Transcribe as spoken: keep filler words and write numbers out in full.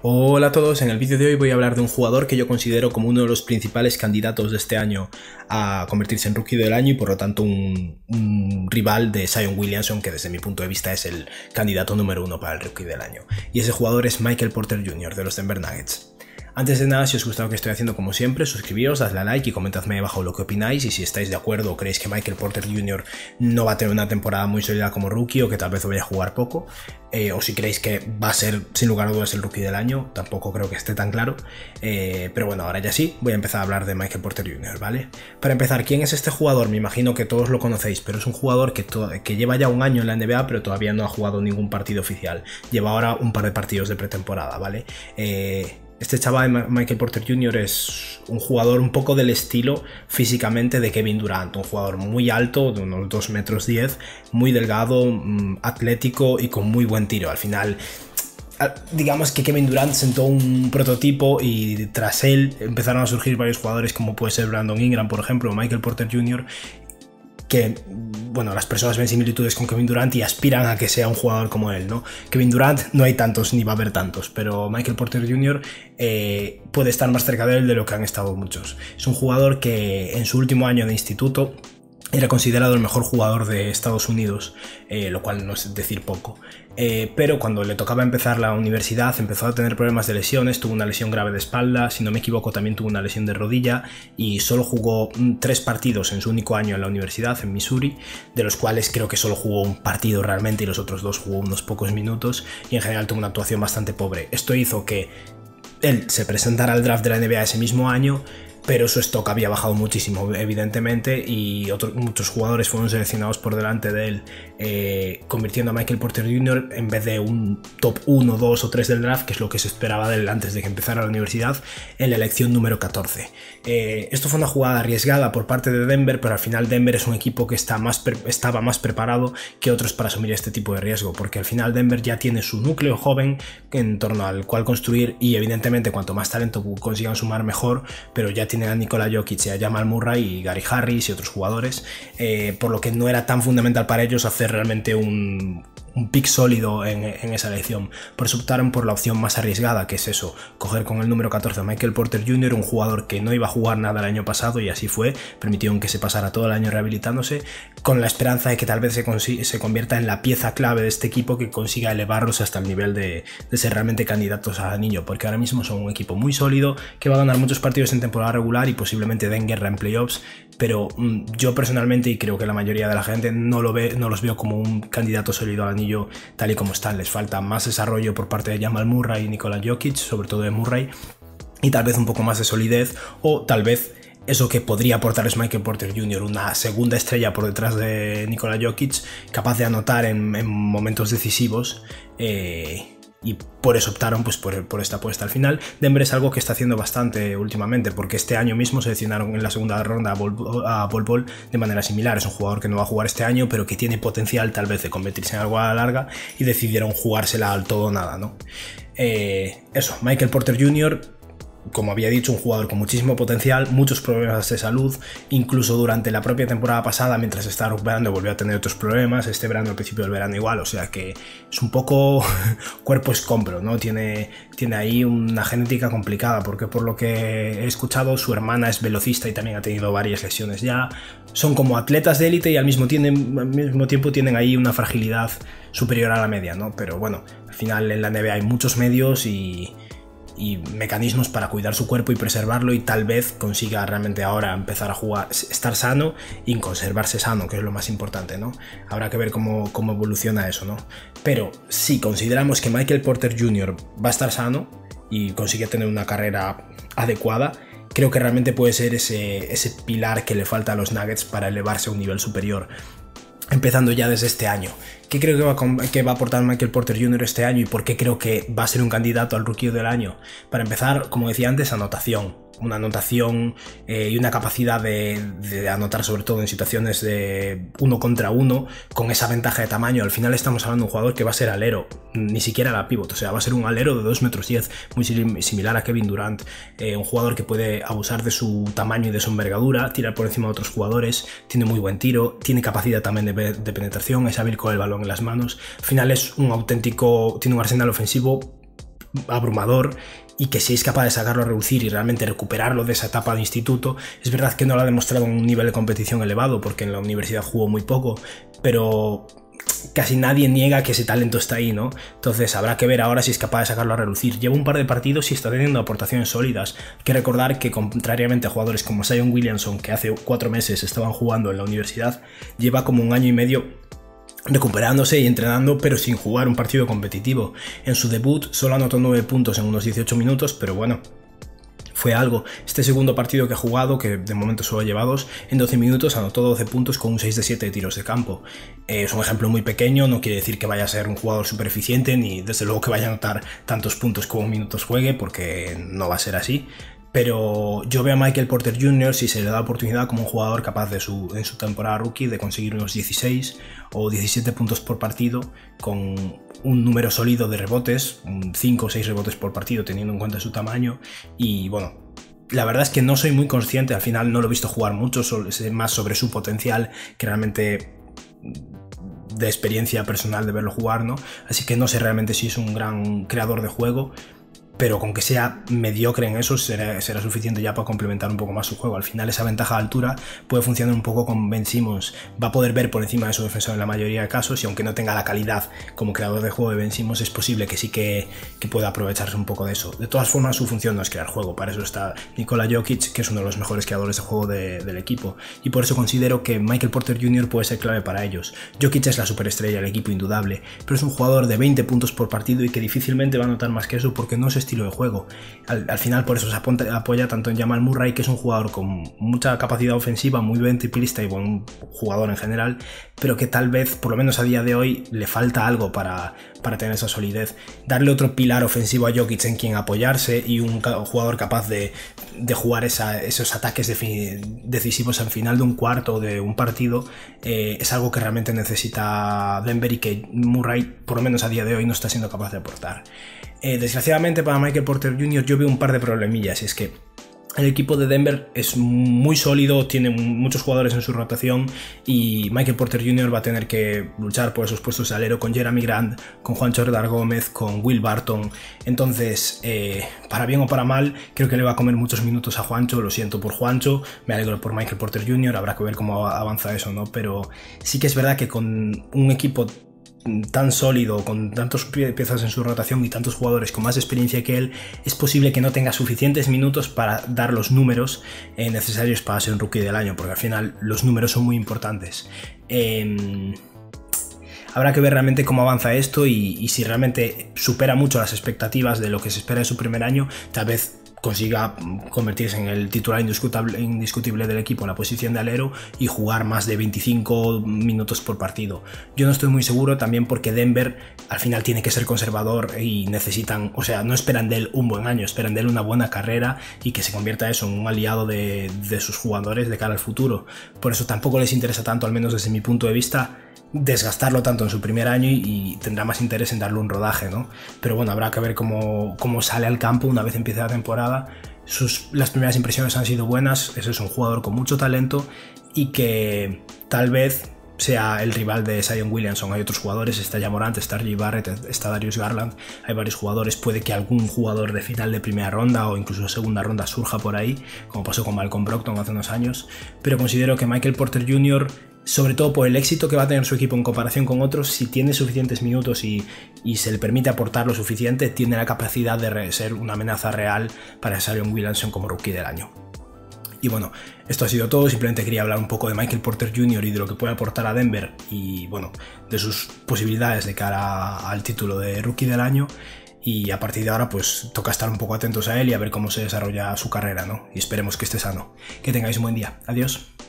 Hola a todos, en el vídeo de hoy voy a hablar de un jugador que yo considero como uno de los principales candidatos de este año a convertirse en Rookie del Año y por lo tanto un, un rival de Zion Williamson, que desde mi punto de vista es el candidato número uno para el Rookie del Año. Y ese jugador es Michael Porter junior de los Denver Nuggets. Antes de nada, si os gusta lo que estoy haciendo, como siempre, suscribíos, dadle a like y comentadme ahí abajo lo que opináis y si estáis de acuerdo o creéis que Michael Porter junior no va a tener una temporada muy sólida como rookie o que tal vez vaya a jugar poco, eh, o si creéis que va a ser sin lugar a dudas el Rookie del Año. Tampoco creo que esté tan claro, eh, pero bueno, ahora ya sí, voy a empezar a hablar de Michael Porter junior, ¿vale? Para empezar, ¿quién es este jugador? Me imagino que todos lo conocéis, pero es un jugador que, que lleva ya un año en la N B A, pero todavía no ha jugado ningún partido oficial. Lleva ahora un par de partidos de pretemporada, ¿vale? Eh... Este chaval, Michael Porter junior, es un jugador un poco del estilo físicamente de Kevin Durant, un jugador muy alto, de unos dos metros diez, muy delgado, atlético y con muy buen tiro. Al final, digamos que Kevin Durant sentó un prototipo y tras él empezaron a surgir varios jugadores como puede ser Brandon Ingram, por ejemplo, o Michael Porter junior, que, bueno, las personas ven similitudes con Kevin Durant y aspiran a que sea un jugador como él, ¿no? Kevin Durant no hay tantos ni va a haber tantos, pero Michael Porter junior eh, puede estar más cerca de él de lo que han estado muchos. Es un jugador que en su último año de instituto era considerado el mejor jugador de Estados Unidos, eh, lo cual no es decir poco. Eh, pero cuando le tocaba empezar la universidad empezó a tener problemas de lesiones, tuvo una lesión grave de espalda, si no me equivoco también tuvo una lesión de rodilla y solo jugó tres partidos en su único año en la universidad, en Missouri, de los cuales creo que solo jugó un partido realmente y los otros dos jugó unos pocos minutos y en general tuvo una actuación bastante pobre. Esto hizo que él se presentara al draft de la N B A ese mismo año, pero su stock había bajado muchísimo, evidentemente, y otros, muchos jugadores fueron seleccionados por delante de él, eh, convirtiendo a Michael Porter junior en vez de un top uno, dos o tres del draft, que es lo que se esperaba de él antes de que empezara la universidad, en la elección número catorce. Eh, esto fue una jugada arriesgada por parte de Denver, pero al final Denver es un equipo que está más estaba más preparado que otros para asumir este tipo de riesgo, porque al final Denver ya tiene su núcleo joven en torno al cual construir y evidentemente cuanto más talento consigan sumar mejor, pero ya tiene a Nikola Jokic y a Jamal Murray y Gary Harris y otros jugadores, eh, por lo que no era tan fundamental para ellos hacer realmente un, un pick sólido en, en esa elección. Por eso optaron por la opción más arriesgada, que es eso, coger con el número catorce a Michael Porter junior, un jugador que no iba a jugar nada el año pasado y así fue, permitieron que se pasara todo el año rehabilitándose, con la esperanza de que tal vez se, se convierta en la pieza clave de este equipo que consiga elevarlos hasta el nivel de, de ser realmente candidatos al anillo, porque ahora mismo son un equipo muy sólido, que va a ganar muchos partidos en temporada regular y posiblemente den guerra en playoffs, pero mmm, yo personalmente, y creo que la mayoría de la gente, no, lo ve, no los veo como un candidato sólido al anillo tal y como están. Les falta más desarrollo por parte de Jamal Murray y Nikola Jokic, sobre todo de Murray, y tal vez un poco más de solidez, o tal vez eso que podría aportarles Michael Porter junior, una segunda estrella por detrás de Nikola Jokic, capaz de anotar en, en momentos decisivos, eh, y por eso optaron pues, por, por esta apuesta. Al final, Denver es algo que está haciendo bastante últimamente, porque este año mismo seleccionaron en la segunda ronda a Bol, a Bol Bol de manera similar. Es un jugador que no va a jugar este año, pero que tiene potencial tal vez de convertirse en algo a la larga y decidieron jugársela al todo o nada, ¿no? Eh, eso, Michael Porter junior, como había dicho, un jugador con muchísimo potencial, muchos problemas de salud, incluso durante la propia temporada pasada, mientras estaba recuperando, volvió a tener otros problemas, este verano, al principio del verano igual, o sea que es un poco cuerpo escombro, ¿no? Tiene, tiene ahí una genética complicada, porque por lo que he escuchado, su hermana es velocista y también ha tenido varias lesiones ya. Son como atletas de élite y al mismo, tienen, al mismo tiempo tienen ahí una fragilidad superior a la media, ¿no? Pero bueno, al final en la N B A hay muchos medios y... y mecanismos para cuidar su cuerpo y preservarlo, y tal vez consiga realmente ahora empezar a jugar, estar sano y conservarse sano, que es lo más importante, ¿no? Habrá que ver cómo, cómo evoluciona eso, ¿no? Pero si consideramos que Michael Porter junior va a estar sano y consigue tener una carrera adecuada, creo que realmente puede ser ese, ese pilar que le falta a los Nuggets para elevarse a un nivel superior. Empezando ya desde este año, ¿qué creo que va, a, que va a aportar Michael Porter junior este año y por qué creo que va a ser un candidato al Rookie del Año? Para empezar, como decía antes, anotación. Una anotación eh, y una capacidad de, de anotar, sobre todo en situaciones de uno contra uno, con esa ventaja de tamaño. Al final estamos hablando de un jugador que va a ser alero, ni siquiera la pivot, o sea, va a ser un alero de dos metros diez, muy similar a Kevin Durant, eh, un jugador que puede abusar de su tamaño y de su envergadura, tirar por encima de otros jugadores, tiene muy buen tiro, tiene capacidad también de, de penetración, es hábil con el balón en las manos. Al final es un auténtico, tiene un arsenal ofensivo abrumador y que si es capaz de sacarlo a reducir y realmente recuperarlo de esa etapa de instituto, es verdad que no lo ha demostrado en un nivel de competición elevado porque en la universidad jugó muy poco, pero casi nadie niega que ese talento está ahí, ¿no? Entonces habrá que ver ahora si es capaz de sacarlo a relucir. Lleva un par de partidos y está teniendo aportaciones sólidas. Hay que recordar que contrariamente a jugadores como Zion Williamson, que hace cuatro meses estaban jugando en la universidad, lleva como un año y medio recuperándose y entrenando, pero sin jugar un partido competitivo. En su debut solo anotó nueve puntos en unos dieciocho minutos, pero bueno, fue algo. Este segundo partido que ha jugado, que de momento solo lleva dos, en doce minutos anotó doce puntos con un seis de siete de tiros de campo. Eh, es un ejemplo muy pequeño, no quiere decir que vaya a ser un jugador súper eficiente, ni desde luego que vaya a anotar tantos puntos como minutos juegue, porque no va a ser así. Pero yo veo a Michael Porter junior, si se le da oportunidad, como un jugador capaz de su, en su temporada rookie de conseguir unos dieciséis o diecisiete puntos por partido, con un número sólido de rebotes, cinco o seis rebotes por partido teniendo en cuenta su tamaño. Y bueno, la verdad es que no soy muy consciente, al final no lo he visto jugar mucho, sé más sobre su potencial que realmente de experiencia personal de verlo jugar, ¿no? Así que no sé realmente si es un gran creador de juego, pero con que sea mediocre en eso será, será suficiente ya para complementar un poco más su juego. Al final esa ventaja de altura puede funcionar un poco con Ben Simmons, va a poder ver por encima de su defensor en la mayoría de casos, y aunque no tenga la calidad como creador de juego de Ben Simmons, es posible que sí que, que pueda aprovecharse un poco de eso. De todas formas, su función no es crear juego, para eso está Nikola Jokic, que es uno de los mejores creadores de juego de, del equipo, y por eso considero que Michael Porter junior puede ser clave para ellos. Jokic es la superestrella del equipo indudable, pero es un jugador de veinte puntos por partido y que difícilmente va a anotar más que eso porque no es estilo de juego. Al, al final por eso se apunta, apoya tanto en Jamal Murray, que es un jugador con mucha capacidad ofensiva, muy buen triplista y buen jugador en general, pero que tal vez, por lo menos a día de hoy, le falta algo para, para tener esa solidez. Darle otro pilar ofensivo a Jokic en quien apoyarse y un jugador capaz de, de jugar esa, esos ataques decisivos al final de un cuarto o de un partido, eh, es algo que realmente necesita Denver y que Murray, por lo menos a día de hoy, no está siendo capaz de aportar. Eh, desgraciadamente para Michael Porter junior yo veo un par de problemillas, y es que el equipo de Denver es muy sólido, tiene muchos jugadores en su rotación y Michael Porter junior va a tener que luchar por esos puestos de alero con Jeremy Grant, con Juancho Herdar Gómez, con Will Barton. Entonces, eh, para bien o para mal, creo que le va a comer muchos minutos a Juancho. Lo siento por Juancho, me alegro por Michael Porter junior, habrá que ver cómo avanza eso, ¿no? Pero sí que es verdad que con un equipo tan sólido, con tantas piezas en su rotación y tantos jugadores con más experiencia que él, es posible que no tenga suficientes minutos para dar los números eh, necesarios para ser un rookie del año, porque al final los números son muy importantes. Eh, habrá que ver realmente cómo avanza esto y, y si realmente supera mucho las expectativas de lo que se espera de su primer año, tal vez consiga convertirse en el titular indiscutible, indiscutible del equipo en la posición de alero y jugar más de veinticinco minutos por partido. Yo no estoy muy seguro, también porque Denver al final tiene que ser conservador y necesitan, o sea, no esperan de él un buen año, esperan de él una buena carrera y que se convierta eso en un aliado de, de sus jugadores de cara al futuro. Por eso tampoco les interesa tanto, al menos desde mi punto de vista, desgastarlo tanto en su primer año y, y tendrá más interés en darle un rodaje, ¿no? Pero bueno, habrá que ver cómo, cómo sale al campo una vez empiece la temporada. Sus, las primeras impresiones han sido buenas, ese es un jugador con mucho talento y que tal vez sea el rival de Zion Williamson. Hay otros jugadores, está Ja Morant, está R J Barrett, está Darius Garland, hay varios jugadores, puede que algún jugador de final de primera ronda o incluso segunda ronda surja por ahí, como pasó con Malcolm Brogdon hace unos años, pero considero que Michael Porter junior, sobre todo por el éxito que va a tener su equipo en comparación con otros, si tiene suficientes minutos y, y se le permite aportar lo suficiente, tiene la capacidad de ser una amenaza real para Zion Williamson como rookie del año. Y bueno, esto ha sido todo, simplemente quería hablar un poco de Michael Porter junior y de lo que puede aportar a Denver y bueno, de sus posibilidades de cara al título de rookie del año. Y a partir de ahora pues toca estar un poco atentos a él y a ver cómo se desarrolla su carrera, ¿no? Y esperemos que esté sano. Que tengáis un buen día. Adiós.